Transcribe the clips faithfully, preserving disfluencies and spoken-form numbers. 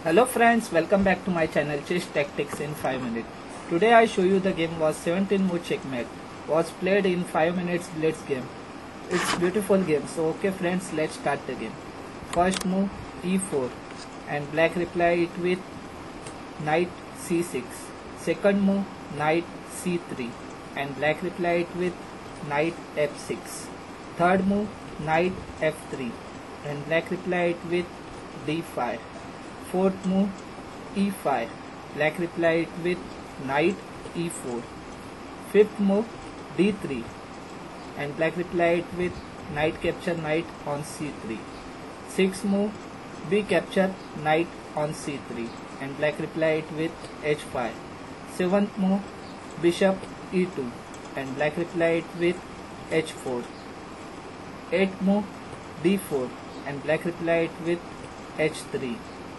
Hello friends, welcome back to my channel Chess Tactics in five minutes. Today I show you the game was seventeen move checkmate. Was played in five minutes blitz game. It's beautiful game. So okay friends, let's start the game. First move e four and black reply it with knight c six. Second move knight c three and black reply it with knight f six. Third move knight f three and black reply it with d five. Fourth move e five, black reply it with knight e four. Fifth move d three and black reply it with knight capture knight on c three. Sixth move b capture knight on c three and black reply it with h five. Seventh move bishop e two and black reply it with h four. Eighth move d four and black reply it with h three.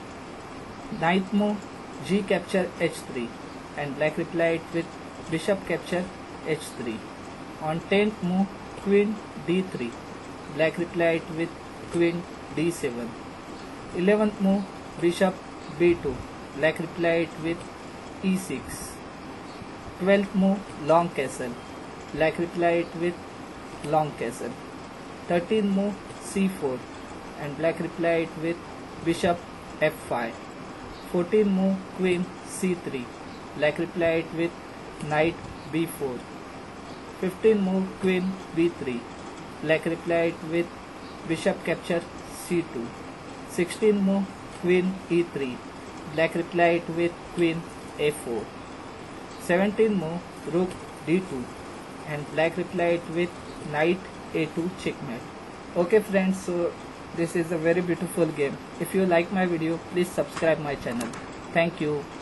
Ninth move g capture h three and black reply it with bishop capture h three. On tenth move queen d three, black reply it with queen d seven. Eleventh move bishop b two, black reply it with e six. Twelfth move long castle, black reply it with long castle. Thirteenth move c four and black reply it with bishop f five. Fourteenth move queen c three, black reply it with knight b four. Fifteenth move queen b three, black reply it with bishop capture c two. Sixteenth move queen e three, black reply it with queen a four. Seventeenth move rook d two and black reply it with knight a two checkmate. Okay friends, so this is a very beautiful game. If you like my video, please subscribe my channel. Thank you.